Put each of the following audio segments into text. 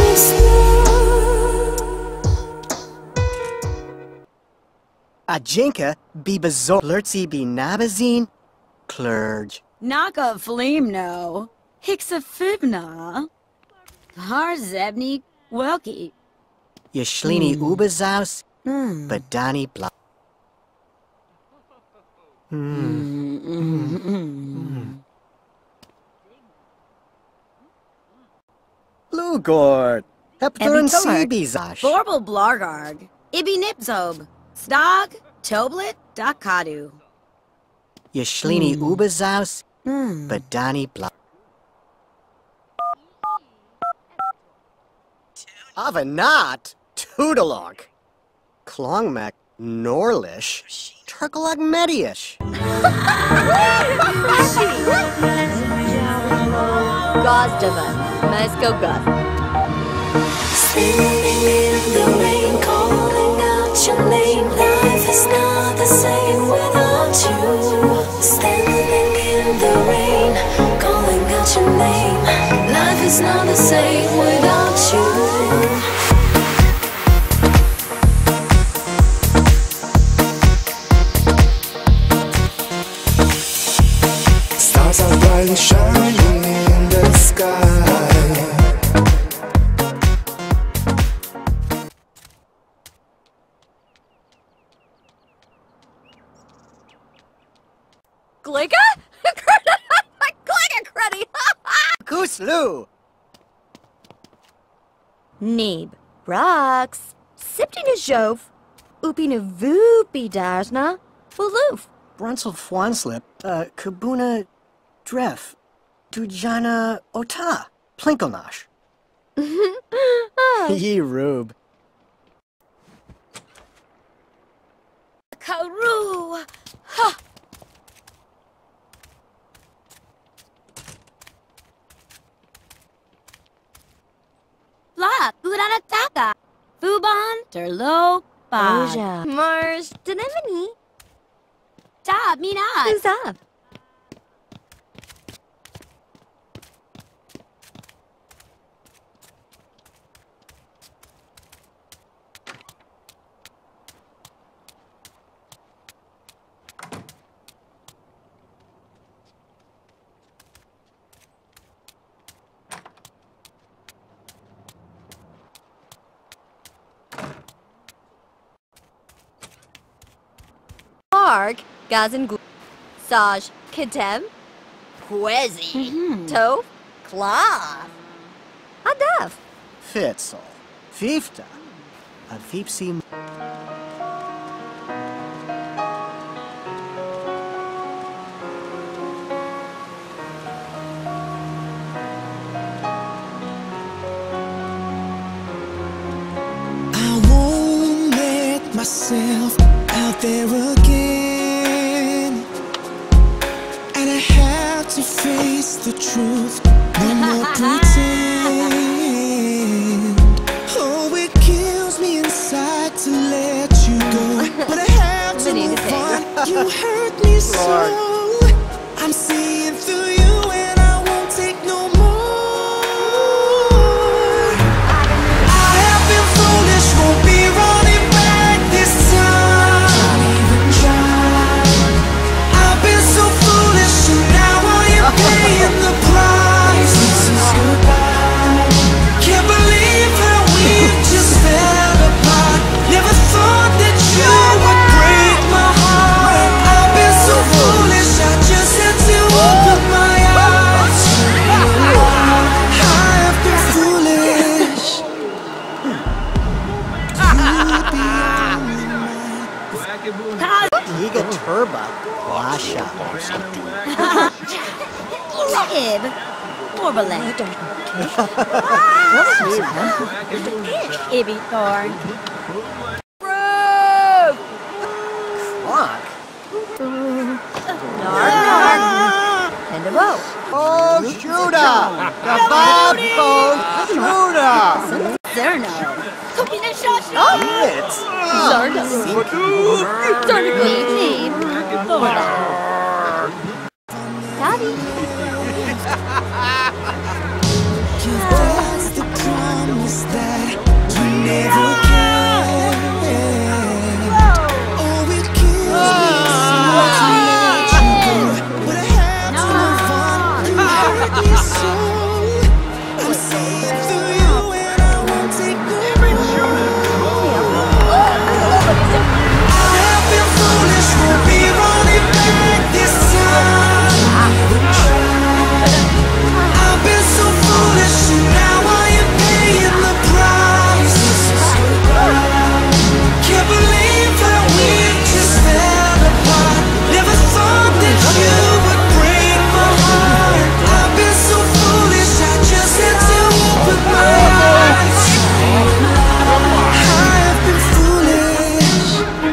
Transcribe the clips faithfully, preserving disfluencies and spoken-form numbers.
Ajinka be bezor Lurtzi be nabazine clerge. Naka flimno. Hixafibna. Har zebni welki. Yashlini Mm. ubazaus Mm. badani bla. Mm, mm, mm. Lugord. Hepthorn Ebitorg. Seabizash. Borbal blargarg. Ibi nipzob. Stog. Toblet. Dakadu. Yashlini Mm. ubazaus Mm. badani bla. Avanat Toodalog. Klongmek Norlish. Turkalog Mediish. Gozdavan. Meskogoth. Standing in the rain, calling out your name. Life is not the same without you. Standing in the rain, calling out your name. Life is not the same without you. Stars are brightly shining in the sky. Glicka? Glicka cruddy! Gooselu. Neeb. Rocks. Siptina Jove. Upina Voopy Dajna. Waloof. Brunsel Fwanslip. Uh, Kabuna Dref. Dujana Ota. Plinkelnosh. Ye Rube. Karoo! Ha! Blah, Budanataka. Fuban, Terlo, Bad. Oja. Mars. Denemini. Tab, Minat. Who's up? Arg, Gazan Gl Saj, Kedem, Quezi, Tove, Klav, Adav. Fitzel. Fifta. A Fipsi. I won't let myself out there again, and I have to face the truth. No more pretend. Oh, it kills me inside to let you go, but I have to move on. You hurt me so. I'm seeing through you, and I won't take no more. I have been foolish, won't be running back this time. Don't even try. I've been so foolish, and now I am paying the price. This is goodbye. Can't believe how we've just fell apart. Never thought that you would break my heart. I've been so foolish, I just had to open my eyes. I have been foolish. Liga Turba. Washa. Ib. Orbalet. Ibby Thorn. Clock. Narg, narg. And a bow. Oh, Shooter! The Bob Bone Shooter! Zerno. Cooking a shot. Blitz! Zargo. Zargo. Neeb. Thorda. Daddy. That's the promise promise that we never can. Oh, it kills me to let you go, but I have to move on. You hurt me so. I'm seeing through you and I won't take no more. I have been foolish, won't be running back this time. I've been so foolish and now I am paying the price. Can't believe that we just fell apart. Never thought that you would break my heart. I've been so foolish, I just had to open my eyes. I have been foolish.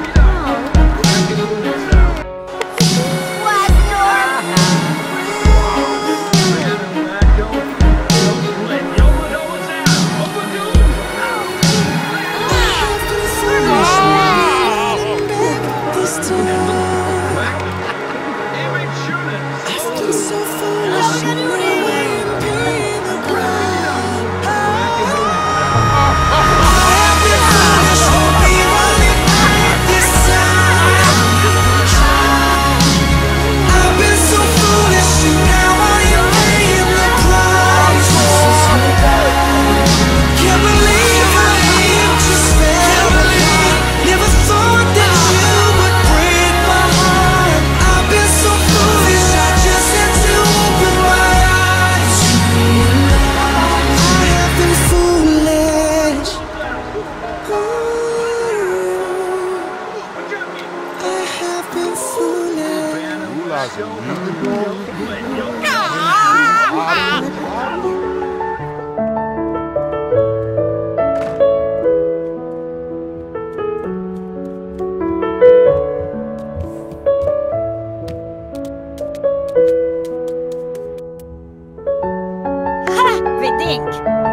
Redink.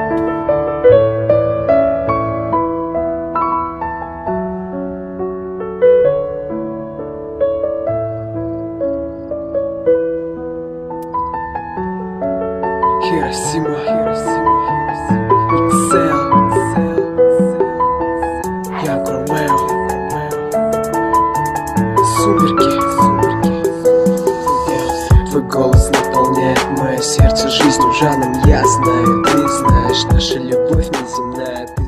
Хиросима, Хиросима, Иксел, я Громео, сумерки, сумерки. Твой голос наполняет мое сердце жизнью, жаном. Я знаю, ты знаешь, наша любовь неземная.